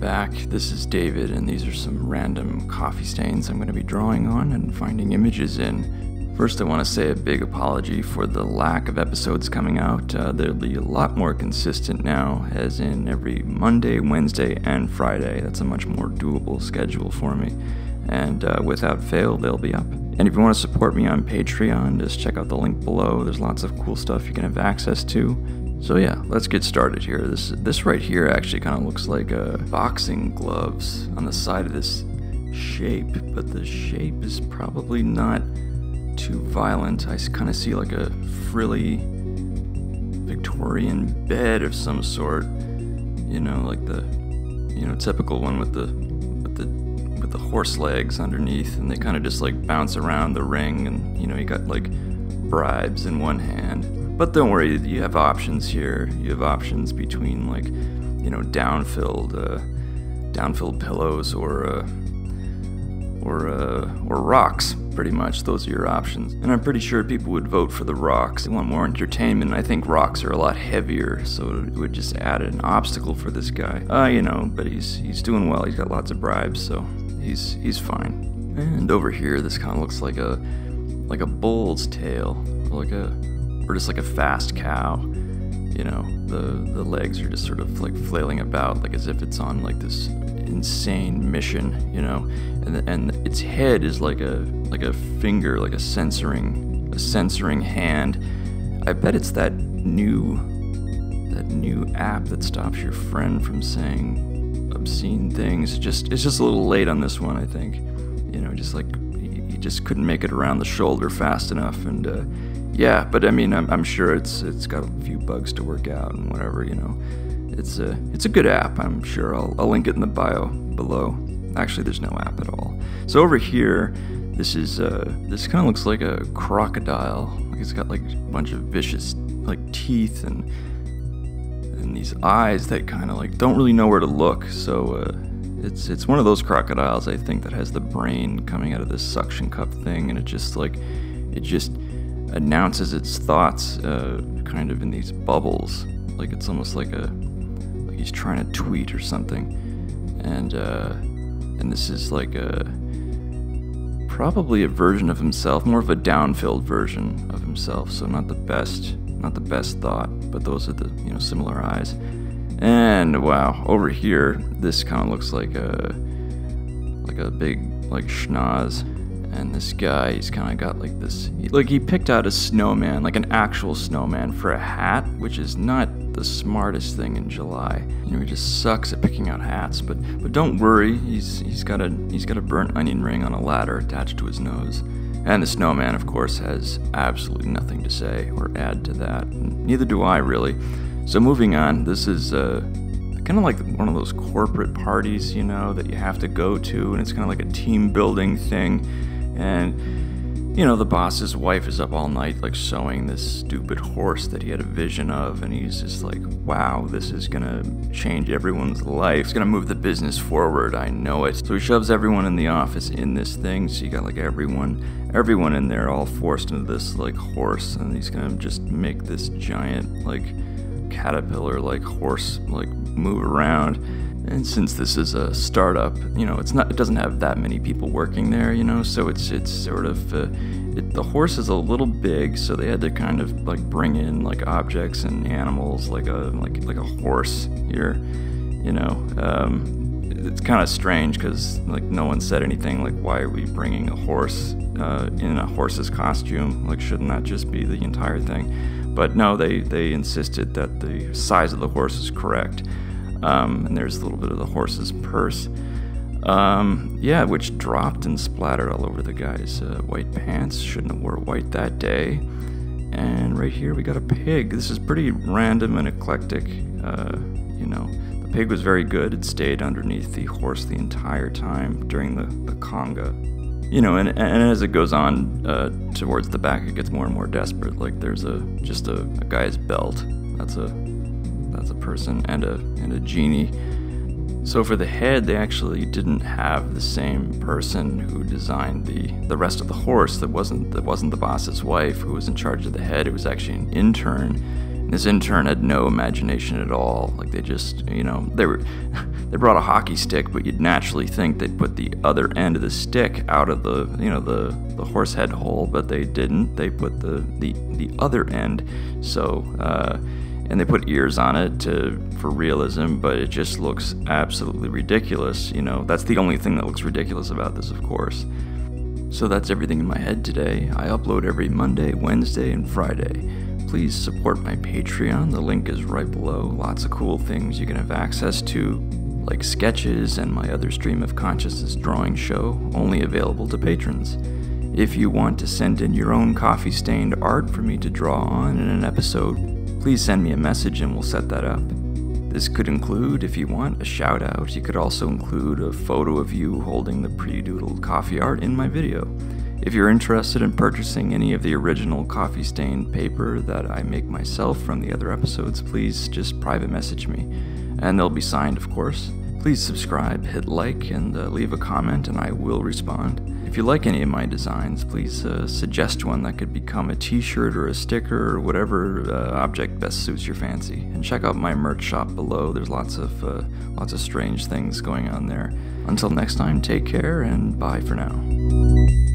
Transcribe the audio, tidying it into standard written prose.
back. This is David, and these are some random coffee stains I'm going to be drawing on and finding images in. First, I want to say a big apology for the lack of episodes coming out. They'll be a lot more consistent now, as in every Monday, Wednesday, and Friday. That's a much more doable schedule for me. And without fail, they'll be up. And if you want to support me on Patreon, just check out the link below. There's lots of cool stuff you can have access to. So yeah, let's get started here. This right here actually kind of looks like boxing gloves on the side of this shape, but the shape is probably not too violent. I kind of see like a frilly Victorian bed of some sort, you know, like the typical one with the horse legs underneath, and they kind of just like bounce around the ring, and you got like bribes in one hand. But don't worry, you have options here. You have options between like, down-filled pillows or rocks, pretty much. Those are your options. And I'm pretty sure people would vote for the rocks. They want more entertainment. I think rocks are a lot heavier, so it would just add an obstacle for this guy. But he's doing well. He's got lots of bribes, so he's fine. And over here, this kind of looks like a bull's tail, or just like a fast cow. The legs are just sort of like flailing about, like as if it's on like this insane mission, and its head is like a finger, like a censoring hand. I bet it's that new app that stops your friend from saying obscene things. It's just a little late on this one, I think. Just like he just couldn't make it around the shoulder fast enough, and yeah, but I mean, I'm sure it's got a few bugs to work out and whatever, It's a good app. I'm sure I'll link it in the bio below. Actually, there's no app at all. So over here, this kind of looks like a crocodile. Like it's got like a bunch of vicious like teeth and these eyes that kind of like don't really know where to look. So it's one of those crocodiles, I think, that has the brain coming out of this suction cup thing, and it just announces its thoughts kind of in these bubbles. Like it's almost like he's trying to tweet or something. And this is like probably a version of himself, more of a down-filled version of himself, so not the best thought, but those are the similar eyes. And wow, over here this kind of looks like a big like schnoz. And this guy, he's kind of got like this, he picked out a snowman, like an actual snowman, for a hat, which is not the smartest thing in July. He just sucks at picking out hats. But don't worry, he's got a burnt onion ring on a ladder attached to his nose. And the snowman, of course, has absolutely nothing to say or add to that. And neither do I, really. So moving on, this is kind of like one of those corporate parties, that you have to go to, and it's kind of like a team building thing. And, the boss's wife is up all night, like, sewing this stupid horse that he had a vision of, and he's just like, wow, this is gonna change everyone's life. It's gonna move the business forward, I know it. So he shoves everyone in the office in this thing, so you got, like, everyone in there all forced into this, like, horse, and he's gonna just make this giant, like, caterpillar, like, horse, like, move around. And since this is a startup, it doesn't have that many people working there, so it's sort of, the horse is a little big, so they had to kind of like bring in like objects and animals, like a horse here, it's kind of strange because like no one said anything like, why are we bringing a horse in a horse's costume? Like, shouldn't that just be the entire thing? But no, they insisted that the size of the horse is correct. And there's a little bit of the horse's purse, which dropped and splattered all over the guy's white pants. Shouldn't have wore white that day. And right here we got a pig. This is pretty random and eclectic. The pig was very good. It stayed underneath the horse the entire time during the conga. And as it goes on towards the back, it gets more and more desperate. Like there's a guy's belt. That's a person and a genie. So for the head, they actually didn't have the same person who designed the rest of the horse. That wasn't the boss's wife who was in charge of the head. It was actually an intern This intern had no imagination at all. Like they just, they brought a hockey stick, but you'd naturally think they'd put the other end of the stick out of the horse head hole, but they didn't. They put the other end. So, and they put ears on it for realism, but it just looks absolutely ridiculous. That's the only thing that looks ridiculous about this, of course. So that's everything in my head today. I upload every Monday, Wednesday, and Friday. Please support my Patreon. The link is right below. Lots of cool things you can have access to, like sketches and my other stream of consciousness drawing show, only available to patrons. If you want to send in your own coffee-stained art for me to draw on in an episode, please send me a message and we'll set that up. This could include, if you want, a shout-out. You could also include a photo of you holding the pre-doodled coffee art in my video. If you're interested in purchasing any of the original coffee-stained paper that I make myself from the other episodes, please just private message me. And they'll be signed, of course. Please subscribe, hit like, and leave a comment, and I will respond. If you like any of my designs, please suggest one that could become a t-shirt or a sticker or whatever object best suits your fancy. And check out my merch shop below. There's lots of strange things going on there. Until next time, take care, and bye for now.